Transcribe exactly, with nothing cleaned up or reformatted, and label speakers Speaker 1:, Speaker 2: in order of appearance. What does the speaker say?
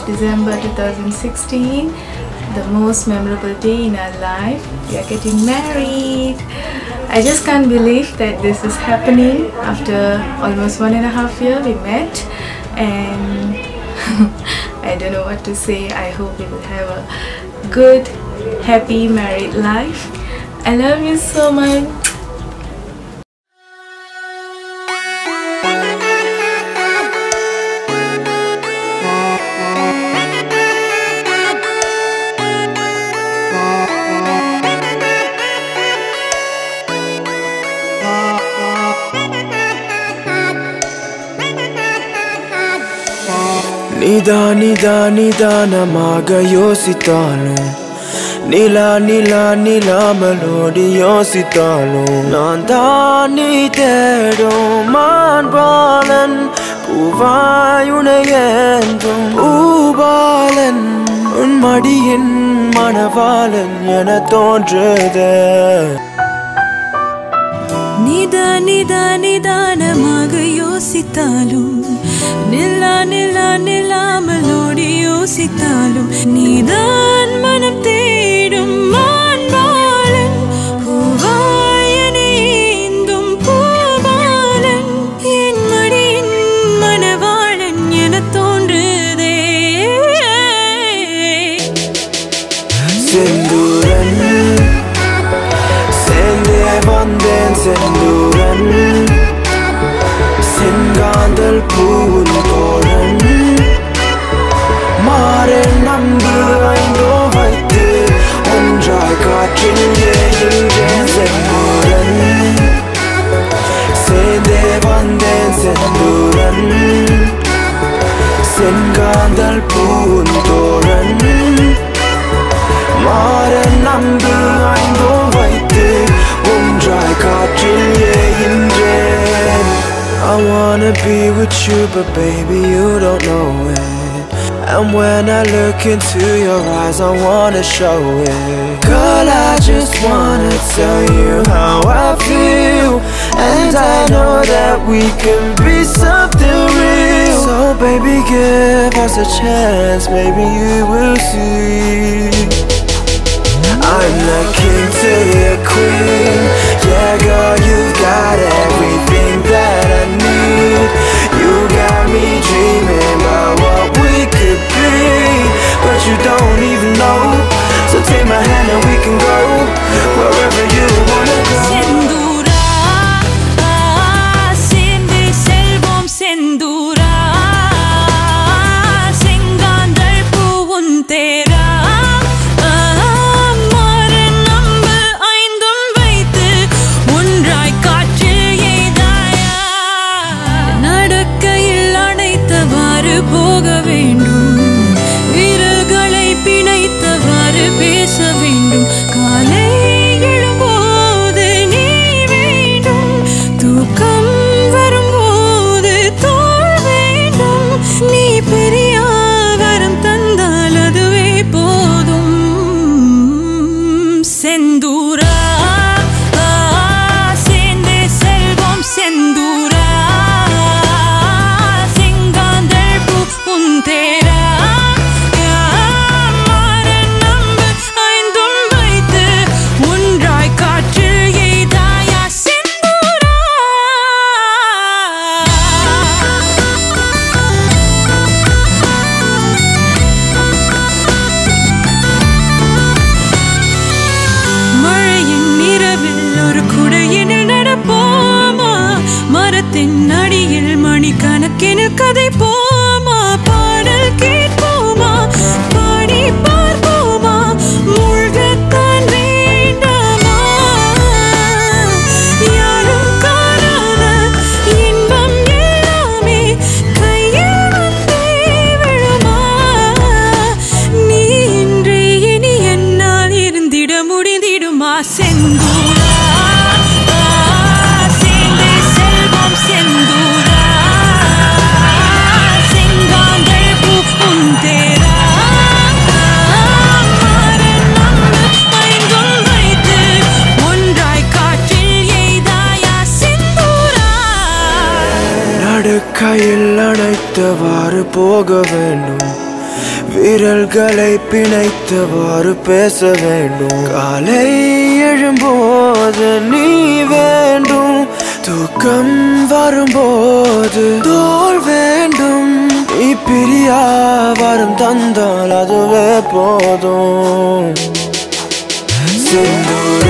Speaker 1: of December two thousand sixteen, the most memorable day in our life. We are getting married. I just can't believe that this is happening. After almost one and a half year we met, and I don't know what to say. I hope we will have a good, happy married life. I love you so much.
Speaker 2: Nida nida nidanamaga yosithalum Nila nila nila melodi yosithalum Naan thaan nee thedum maanbalan Poovai unai endum Poobalan Un madiyin manavalan ena thonrudhe
Speaker 3: Nida nida nidanamaga yosithalum Nilla nilla nilla melodi yosithalum Needan manam thedum maanbalan Poovai ene endum poobalan En madiyin manavalan ena thonrudhe
Speaker 2: Senduran Sende vanden senduran Sengandal pool thoran Mare nambu aindo vaithu Ondrai kaattil ezhundren senduran Sende vanden senduran Sengandal pool thoran Mare nambu aindo vaithu Ondrai kaattil ezhundren I wanna be with you, but baby, you don't know it. And when I look into your eyes, I wanna show it. Girl, I just wanna tell you how I feel. And I know that we can be something real. So baby, give us a chance, maybe you will see. I'm the king to your queen. Yeah, girl, you've got everything that I need. You got me dreaming about what we could be, but you don't even know. So take my hand and we can go wherever you wanna go.
Speaker 3: Sendura, sende selvam sendura, sengandal poovum thera. போக வேண்டும் விரல்களை பிணைத்தவாறு பேச வேண்டும் காலை எழும்போது நீ வேண்டும் தூக்கம் வரும்போது தோள் வேண்டும் நீ பெரிய வரம் தந்தால் அதுவே போதும் செந்தூரா சேர்ந்தே செல்வம் செந்தூரா அடியில் மணிக்கணக்கில் கதை போமா பாடல் கேட்போமா பாடி பார்ப்போமா மூழ்கத்தான் வேண்டாமா யாரும் காணாத இன்பம் எல்லாமே கையில் வந்தே விழுமா நீ இன்றே இனி என்னால் இருந்திட முடிந்திடுமா செந்தூரா
Speaker 2: கையில் அணைத்தவாறு போக வேண்டும் விரல்களை பிணைத்தவாறு பேச வேண்டும். காலை எழும்போது நீ வேண்டும், தூக்கம் வரும்போது தோல் வேண்டும். நீ பிரியா வரம் தந்தால் அதுவே போதும். செந்தூர